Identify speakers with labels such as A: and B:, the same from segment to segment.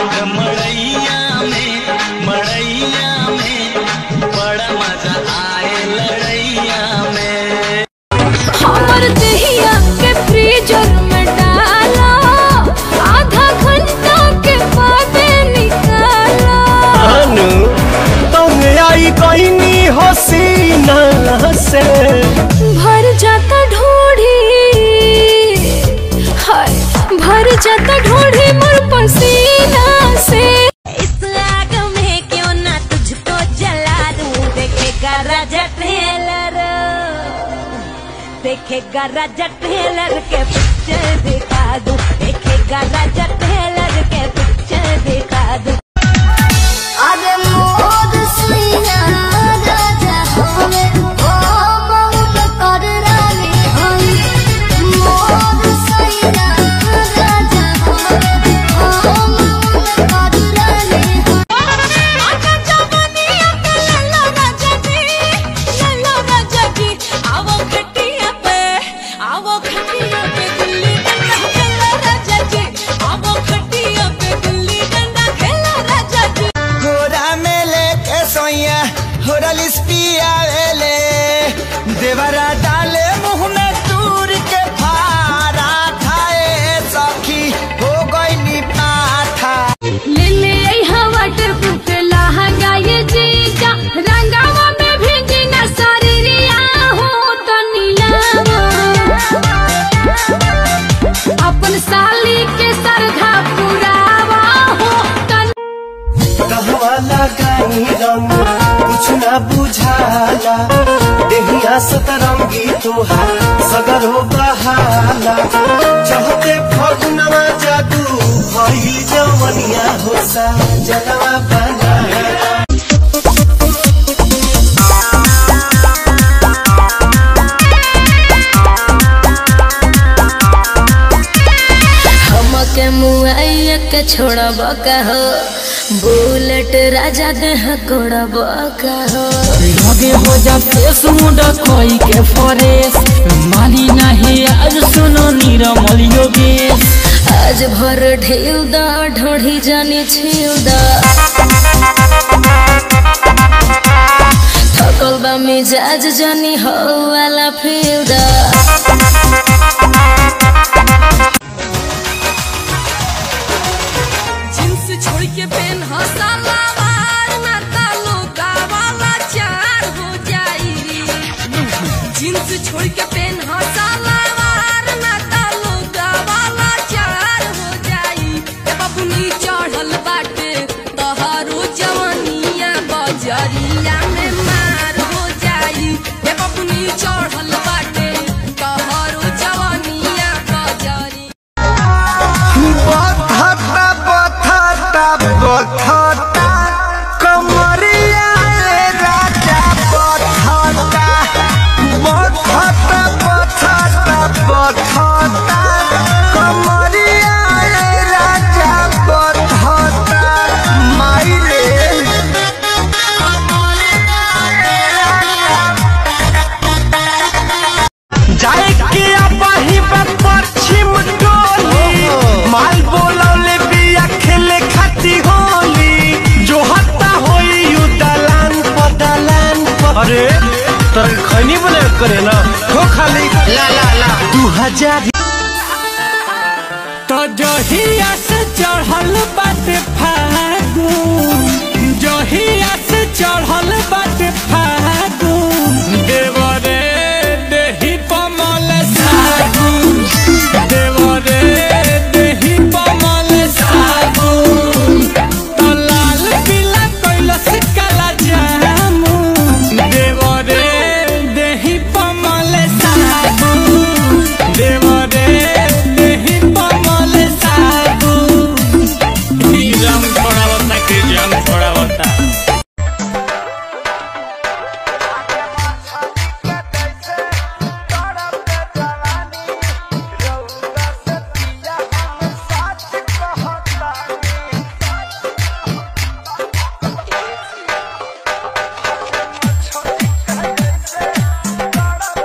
A: मड़ैया में बड़ा मजा आए लड़ैया में।
B: हमर दहिया के फ्रीजर में डाला, आधा घंटा के बाद निकाला।
C: अनु तुम आई कहनी हसीना से
B: भर जाता ढोढ़ी, हाय भर जाता ढोढ़ी मोर पसीना से। इस आग में क्यों ना तुझको जला दूं, देखेगा राजा टेलर, देखेगा राजा टेलर के पिक्चर दिखा दूं, देखेगा राजा टेलर के पिक्चर दिखा दूं। अरे मोर सुइया राजा हमें ओ मौत कर रानी हम, मोर सुइया राजा हमें ओ मौत कर रानी हम। आजा जवानिया पे लल्ला राजा जी, आवो खटिया पे गुल्ली डंडा खेला राजा जी, आवो खटिया पे गुल्ली डंडा खेला राजा जी।
C: गोरा में लेके सोइया होरलिस पिया वेले, देवरा डाले मुँह में दूर के फारा खाए सखी हो गई नी पाठा।
B: ले ले यहाँ वाटर प्रूफ लहंगा ये जीजा, रंगावा में भीगी न शरीरिया हो तो नीलावा, अपन साली के सरधा पुरावा हो तो।
C: कहवा लगाई रंग कुछ ना बुझाला, देहिया सतरंगी तोहार सगरो बहाला, चहते फगुनवा जादू भइल जवनिया होसा जलवा बना।
B: हमके मुआइया के छोड़ब का हो, बुलेट राजा देह कोड़ब का हो।
D: लगे हो जा फेस मुंडा कोई के फरेस, माली नहीं आज सुनो निरमल योगेश।
B: आज भर ढेउ दा ढोढ़ी जानी छिउ दा, थकल बा मिजाज जानी हो वाला फिउ दा। जींस छोड़ के पेन हसाला वार मारता लोगा वाला चार हो जाई, जींस छोड़ के पेन हसाला वार मारता लोगा वाला चार हो जाई। ए बबुनी चढ़ल बाटे तहारो जवानिया बजरिया में मार हो जाई, ए बबुनी चढ़ल बाटे तहारो जवानिया बजरिया।
C: बथता कमरिया राजा बथता, बथता कमरिया राजा बथता माइले। जाए के अपही पश्चिम टोली, माल बोलौले बिया खेले खाती होली, जो हत्ता होई यू दलान पदलान। अरे तर खैनी बने करे ना हो खाली ला ला ला 2000
D: तो जहिया से चढ़ल बाटे फागुन, जहिया से चढ़ल बाटे फागुन, देवरे देही पमल सागुन, देवरे देही पमल सागुन, तो लाल पीला कैलस काला जामुन, देवरे देही पमल सागुन, देवरे देही पमल सागुन। ही रंग छोड़ावता के जंग छोड़ावता।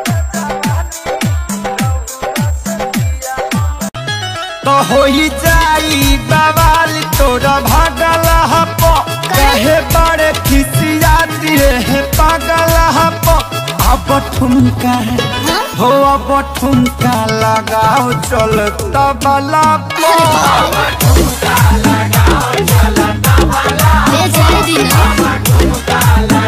C: तो होई जा जाई बवाल तोरा भागल हपो कहे बड़े खिसिया दिए है पागल हपो अब ठुमका हो अब ठुमका लगाओ चल तबला पो
E: ले जाए दिन